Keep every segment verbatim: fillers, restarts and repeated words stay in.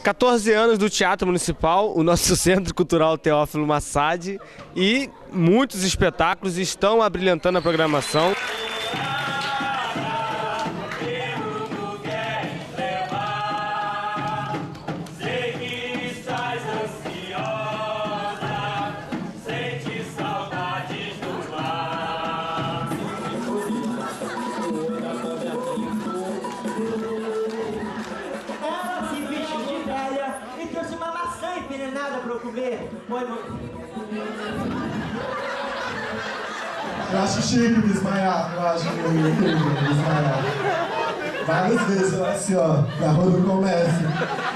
quatorze anos do Teatro Municipal, o nosso Centro Cultural Teófilo Massad, e muitos espetáculos estão abrilhantando a programação. Eu acho chique me desmaiar, eu acho incrível me desmaiar. Várias vezes eu assim, ó, na rua do comércio.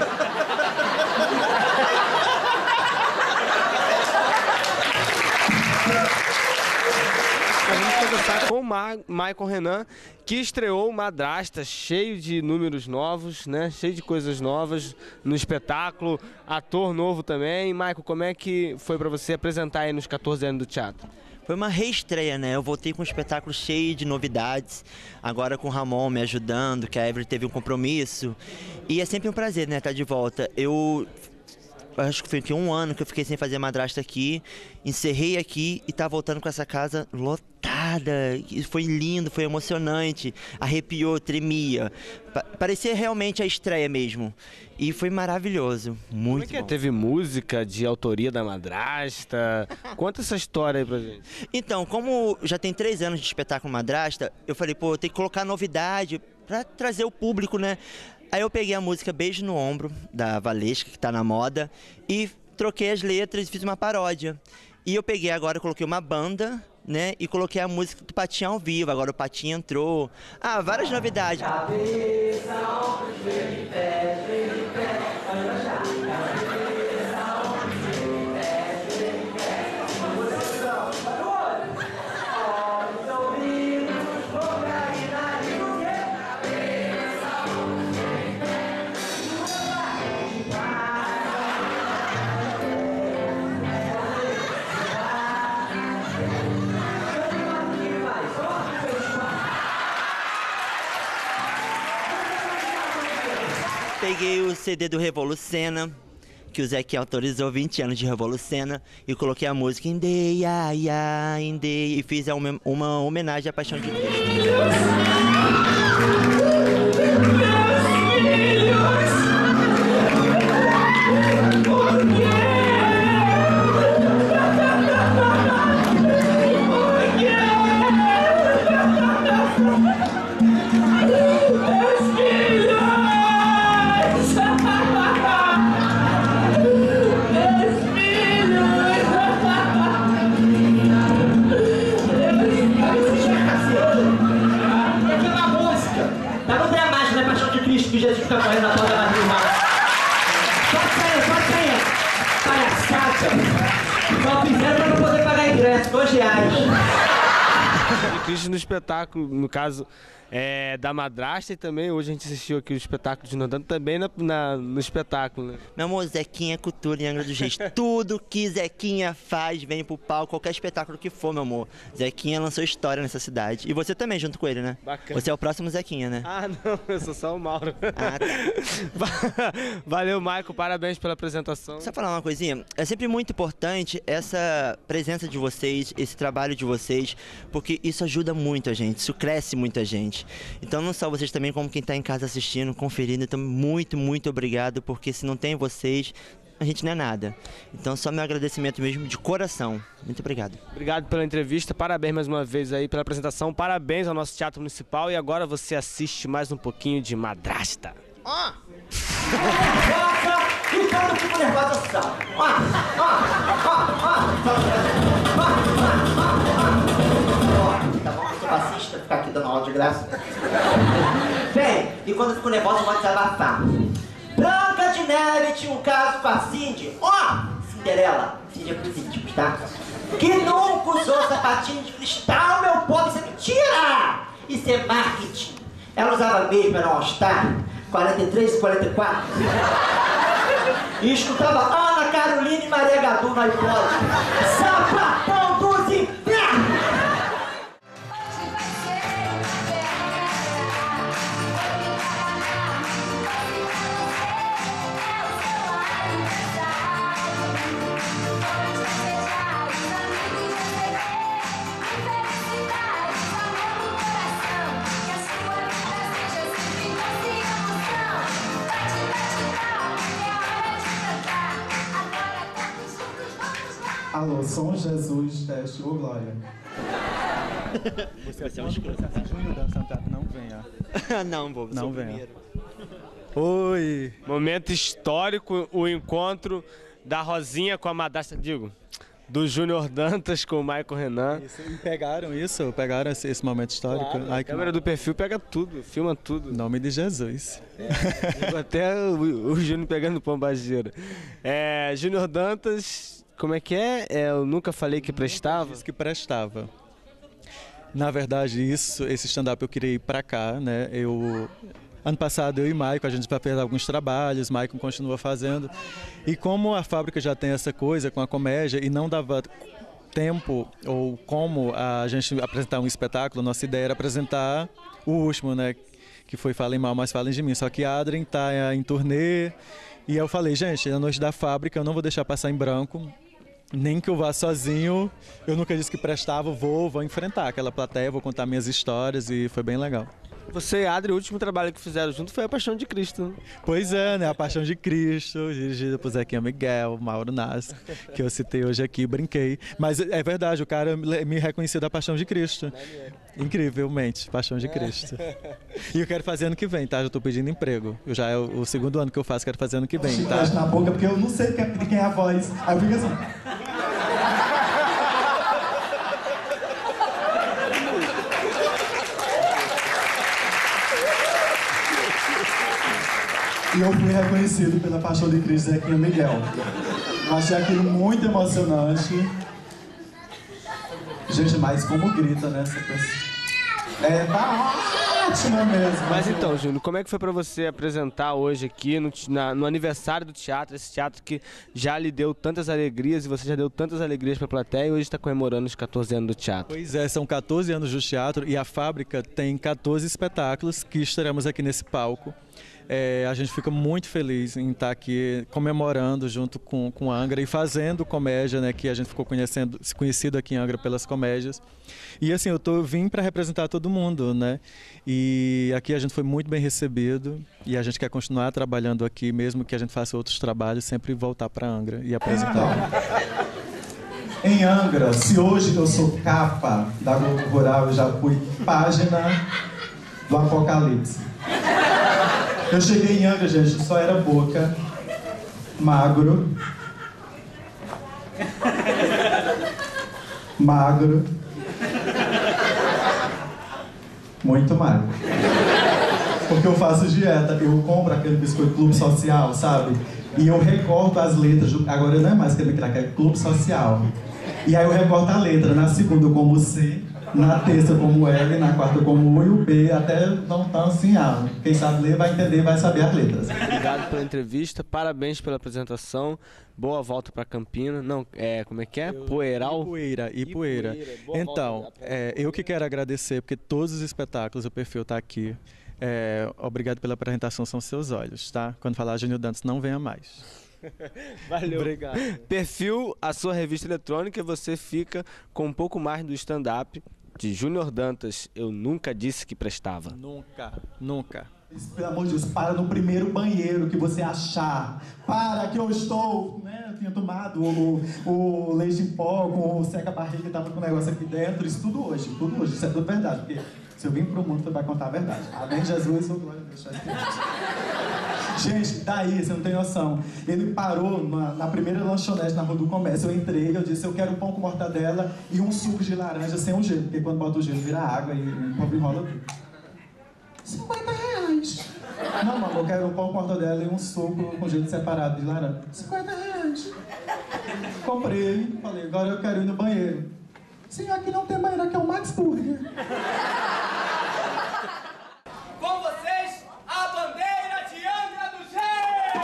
A gente vai conversar com o Ma Maicon Renan, que estreou Madrasta, cheio de números novos, né? Cheio de coisas novas no espetáculo, ator novo também. Maicon, como é que foi pra você apresentar aí nos quatorze anos do teatro? Foi uma reestreia, né? Eu voltei com um espetáculo cheio de novidades, agora com o Ramon me ajudando, que a Evelyn teve um compromisso. E é sempre um prazer, né, estar de volta. Eu acho que foi aqui um ano que eu fiquei sem fazer Madrasta aqui, encerrei aqui e tá voltando com essa casa lotada. E foi lindo, foi emocionante, arrepiou, tremia. Pa- parecia realmente a estreia mesmo. E foi maravilhoso, muito Como é que é? bom. Teve música de autoria da Madrasta? Conta essa história aí pra gente. Então, como já tem três anos de espetáculo Madrasta, eu falei, pô, eu tenho que colocar novidade pra trazer o público, né? Aí eu peguei a música Beijo no Ombro, da Valesca, que tá na moda, e troquei as letras e fiz uma paródia. E eu peguei agora, coloquei uma banda, né? E coloquei a música do Patinho ao vivo, agora o Patinho entrou. Ah, várias novidades. Cabeça, ombros, joelho, pé, joelho, pé, olha já. Peguei o C D do Revolucena, que o Zequinha autorizou, vinte anos de Revolucena, e coloquei a música Indê, ai, ai, Indê, e fiz uma, uma homenagem à Paixão de Cristo. Que Jesus fica correndo na porta da rua. Pode sair, pode sair. Palhaçada. Só fizeram pra não poder pagar ingresso, dois reais. Cristo no espetáculo, no caso é, da Madrasta, e também hoje a gente assistiu aqui o espetáculo de Nordano, também na, na, no espetáculo, né? Meu amor, Zequinha é cultura em Angra dos Reis. Tudo que Zequinha faz vem pro palco, qualquer espetáculo que for, meu amor. Zequinha lançou história nessa cidade. E você também, junto com ele, né? Bacana. Você é o próximo Zequinha, né? Ah, não, eu sou só o Mauro. Ah, tá. Valeu, Maicon, parabéns pela apresentação. Só falar uma coisinha, é sempre muito importante essa presença de vocês, esse trabalho de vocês, porque isso ajuda muito a gente, isso cresce muito a gente. Então não só vocês também, como quem está em casa assistindo, conferindo, então muito, muito obrigado, porque se não tem vocês, a gente não é nada. Então só meu agradecimento mesmo de coração. Muito obrigado. Obrigado pela entrevista, parabéns mais uma vez aí pela apresentação, parabéns ao nosso Teatro Municipal, e agora você assiste mais um pouquinho de Madrasta. Ó! E o cara fica nervoso assim, ó! Ó! Tá bom que eu sou fascista, ficar aqui dando aula de graça. Bem, e quando eu fico nervoso eu vou desabafar. Branca de Neve tinha um caso com a Cindy. Ó! Cinderela, Cindy é pros íntimos, tá? Que nunca usou sapatinho de cristal, meu povo, isso é mentira! Isso é marketing. Ela usava mesmo, era um All-Star, quarenta e três e quarenta e quatro. E escutava Ana Carolina e Maria Gadu no iPod. Sapatão dos infernos! Alô, som Jesus, teste, ô glória. Você é um escroto. Júnior Dantas Santana, não venha. Não, vou, Não sou o venha. primeiro. Oi! Momento histórico, o encontro da Rosinha com a madrasta, digo, do Júnior Dantas com o Michael Renan. Isso, e pegaram isso? Pegaram esse, esse momento histórico? Claro, Ai, a que câmera do perfil pega tudo, filma tudo. Em nome de Jesus. Digo, até o, o Júnior pegando pombageira. É, Júnior Dantas, como é que é? é? Eu nunca falei que prestava. Disse que prestava. Na verdade, isso, esse stand-up eu queria ir pra cá, né? Eu... Ano passado eu e Maicon, a gente vai fazer alguns trabalhos, Maicon continua fazendo. E como a fábrica já tem essa coisa com a comédia e não dava tempo ou como a gente apresentar um espetáculo, nossa ideia era apresentar o último, né? Que foi Falem Mal, Mas Falem de Mim. Só que a Adrien tá em turnê e eu falei, gente, na noite da fábrica eu não vou deixar passar em branco. Nem que eu vá sozinho, eu nunca disse que prestava, vou, vou enfrentar aquela plateia, vou contar minhas histórias e foi bem legal. Você e Adri, o último trabalho que fizeram junto foi A Paixão de Cristo. Né? Pois é, né? A Paixão de Cristo, dirigida por Zequinha Miguel, Mauro Nassi, que eu citei hoje aqui, brinquei. Mas é verdade, o cara me reconheceu da Paixão de Cristo. Incrivelmente, Paixão de Cristo. E eu quero fazer ano que vem, tá? Já tô pedindo emprego. Eu já é o segundo ano que eu faço, quero fazer ano que vem, tá? Na boca, porque eu não sei de quem é a voz. Aí eu fico assim... E eu fui reconhecido pela Paixão de Cristo Zequinha Miguel. Eu achei aquilo muito emocionante. Gente, mas como grita, né? Essa pessoa. É, tá ótima mesmo. Mas então, Júnior, como é que foi pra você apresentar hoje aqui no, na, no aniversário do teatro, esse teatro que já lhe deu tantas alegrias e você já deu tantas alegrias pra plateia e hoje está comemorando os quatorze anos do teatro? Pois é, são quatorze anos do teatro e a fábrica tem quatorze espetáculos que estaremos aqui nesse palco. É, a gente fica muito feliz em estar aqui comemorando junto com, com a Angra e fazendo comédia, né, que a gente ficou conhecendo, conhecido aqui em Angra pelas comédias. E assim, eu, tô, eu vim para representar todo mundo, né? E aqui a gente foi muito bem recebido e a gente quer continuar trabalhando aqui, mesmo que a gente faça outros trabalhos, sempre voltar para Angra e apresentar. Em Angra, se hoje eu sou capa da Globo Rural, eu já fui página do Apocalipse. Eu cheguei em Angra, gente, só era boca, magro, magro, muito magro. Porque eu faço dieta, eu compro aquele biscoito Clube Social, sabe? E eu recorto as letras, do... agora não é mais aquele craque, é Clube Social. E aí eu recorto a letra, na segunda eu como C, na terça como L, na quarta como U e o B, até não tá assim, ah, quem sabe ler vai entender, vai saber as letras. Obrigado pela entrevista, parabéns pela apresentação, boa volta para Campina, não, é, como é que é? Poeiral? Ipueira, Ipueira. Então, é, eu que quero agradecer, porque todos os espetáculos, o perfil tá aqui. É, obrigado pela apresentação, são seus olhos, tá? Quando falar Júnior Dantas, não venha mais. Valeu. Obrigado. Perfil, a sua revista eletrônica, você fica com um pouco mais do stand-up de Júnior Dantas. Eu nunca disse que prestava. Nunca, nunca. Pelo amor de Deus, para no primeiro banheiro que você achar. Para que eu estou, né? Eu tinha tomado o, o leite em pó com o seca-barriga que tava com o negócio aqui dentro. Isso tudo hoje, tudo hoje. Isso é tudo verdade, porque se eu vim pro mundo, você vai contar a verdade. Amém, Jesus, ou glória a Deus. Gente, daí, você não tem noção. Ele parou na, na primeira lanchonete na Rua do Comércio. Eu entrei, eu disse, eu quero pão com mortadela e um suco de laranja sem o gelo. Porque quando bota o gelo, vira água e o povo enrola tudo. cinquenta reais. Não, mamãe, eu quero um pão com mortadela e um suco com gelo separado de laranja. cinquenta reais. Comprei, falei, agora eu quero ir no banheiro. Senhor, aqui não tem banheiro, aqui é o Max Burger. Com vocês, a bandeira de Angra dos Reis!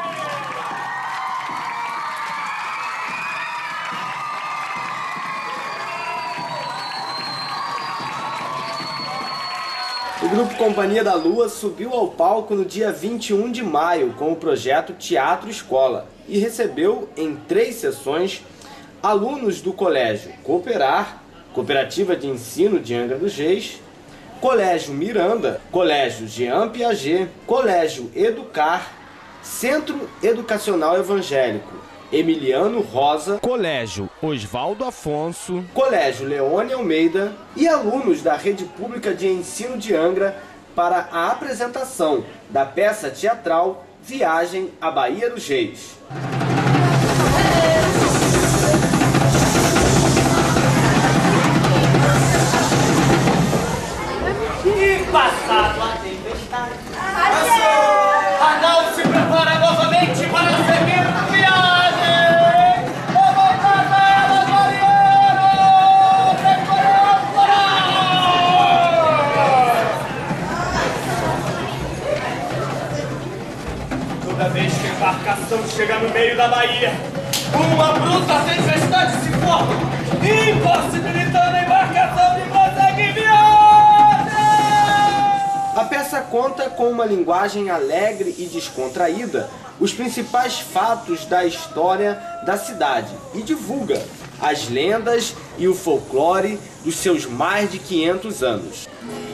O grupo Companhia da Lua subiu ao palco no dia vinte e um de maio com o projeto Teatro Escola e recebeu em três sessões alunos do Colégio Cooperar, Cooperativa de Ensino de Angra dos Reis, Colégio Miranda, Colégio Jean Piaget, Colégio Educar, Centro Educacional Evangélico Emiliano Rosa, Colégio Oswaldo Afonso, Colégio Leone Almeida e alunos da Rede Pública de Ensino de Angra para a apresentação da peça teatral Viagem à Bahia dos Reis. E passado a tempestade, Arnaldo se prepara novamente para seguir a viagem. Vou voltar a ela, Mariano! Toda vez que a embarcação chega no meio da Bahia, uma bruta tempestade se forma, impossibilitando a embarcação de prosseguir viagem! A peça conta com uma linguagem alegre e descontraída os principais fatos da história da cidade e divulga as lendas e o folclore dos seus mais de quinhentos anos.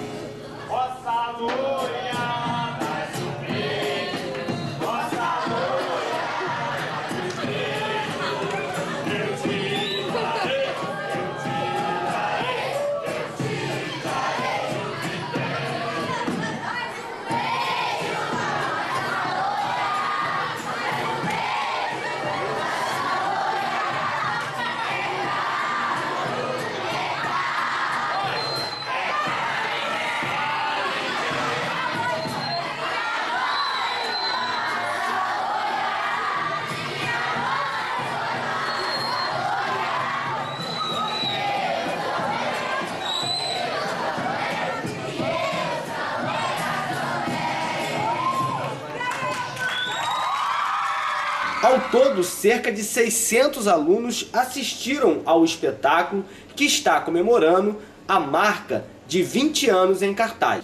Ao todo, cerca de seiscentos alunos assistiram ao espetáculo que está comemorando a marca de vinte anos em cartaz.